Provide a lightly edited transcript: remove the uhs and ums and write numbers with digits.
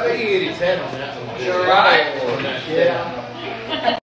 bet he hit his head on that one. You're right.